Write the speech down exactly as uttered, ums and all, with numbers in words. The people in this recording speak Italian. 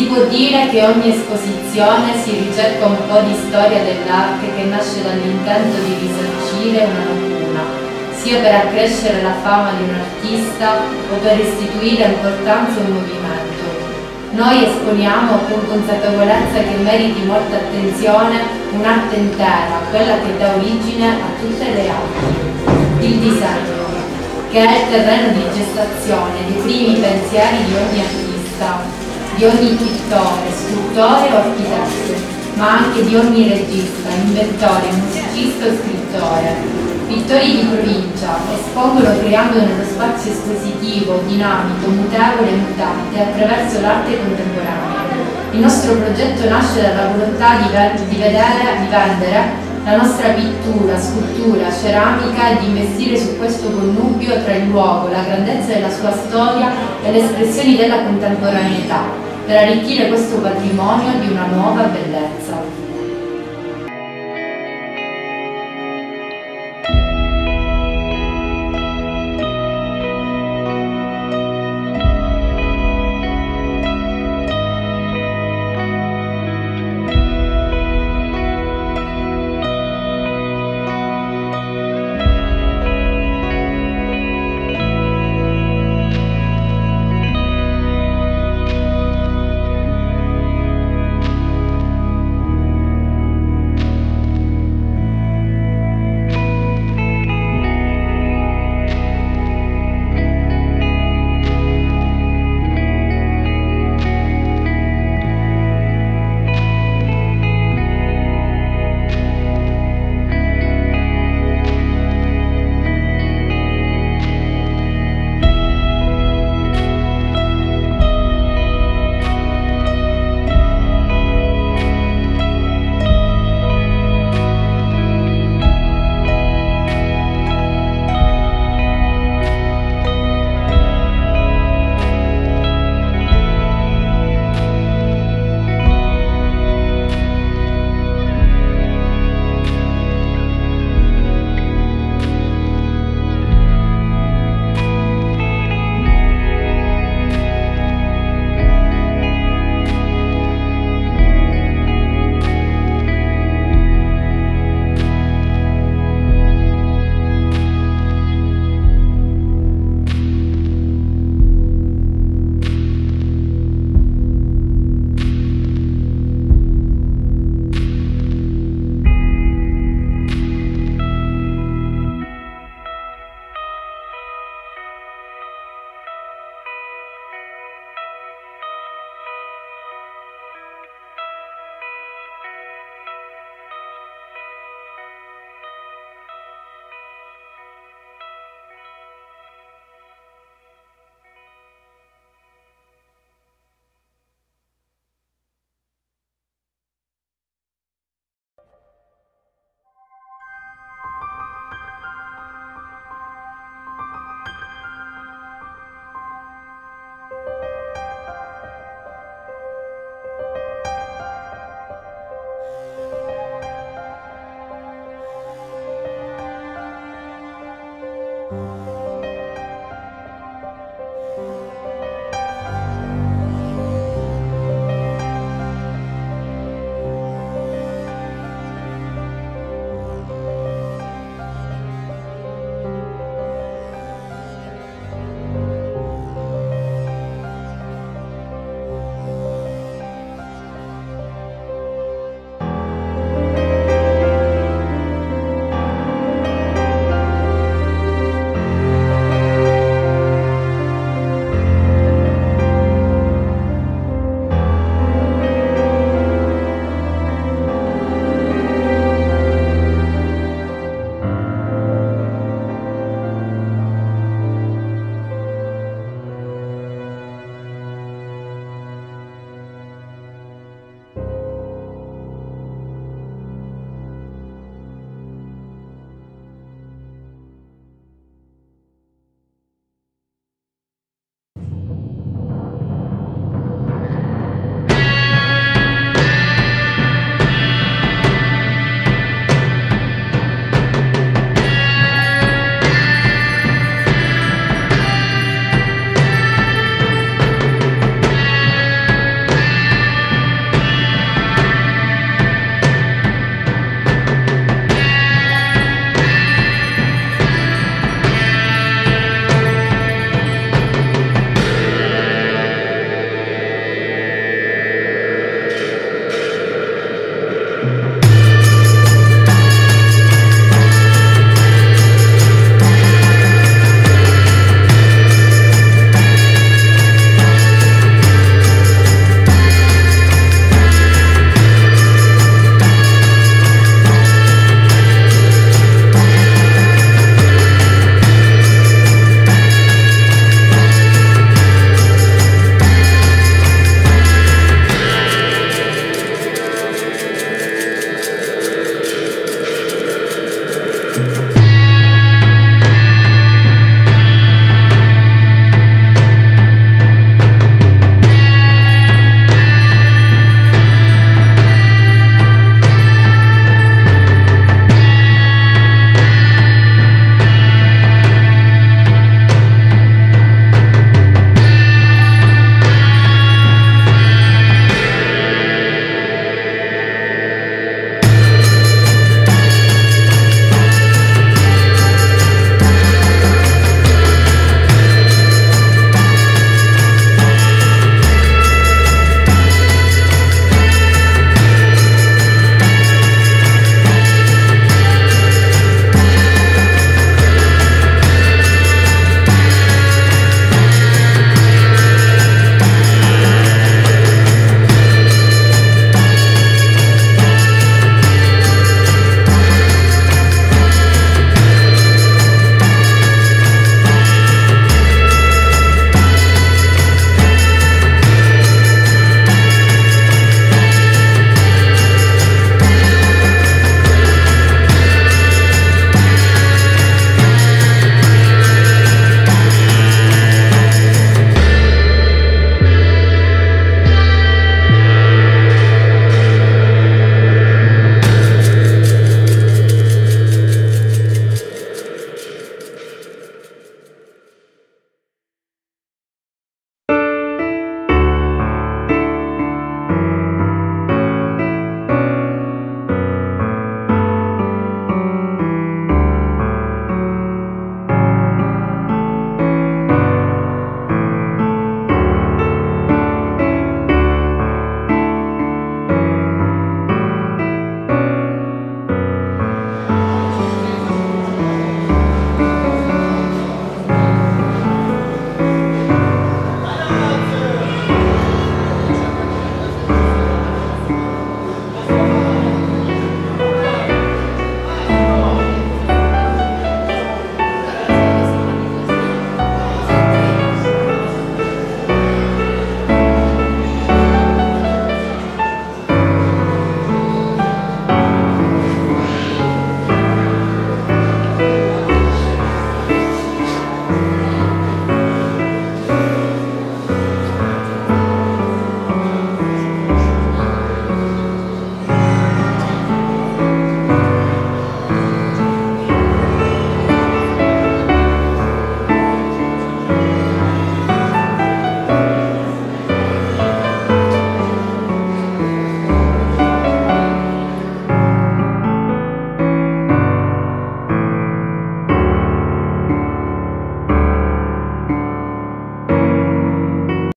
Si può dire che ogni esposizione si ricerca un po' di storia dell'arte che nasce dall'intento di risarcire una lacuna, sia per accrescere la fama di un artista o per restituire importanza a un movimento. Noi esponiamo con consapevolezza che meriti molta attenzione un'arte intera, quella che dà origine a tutte le arti. Il disegno, che è il terreno di gestazione dei primi pensieri di ogni artista, di ogni pittore, scultore o architetto, ma anche di ogni regista, inventore, musicista o scrittore. Pittori di provincia espongono creando nello spazio espositivo, dinamico, mutevole e mutante attraverso l'arte contemporanea. Il nostro progetto nasce dalla volontà di, di vedere, di vendere la nostra pittura, scultura, ceramica e di investire su questo connubio tra il luogo, la grandezza della sua storia e le espressioni della contemporaneità, per arricchire questo patrimonio di una nuova bellezza.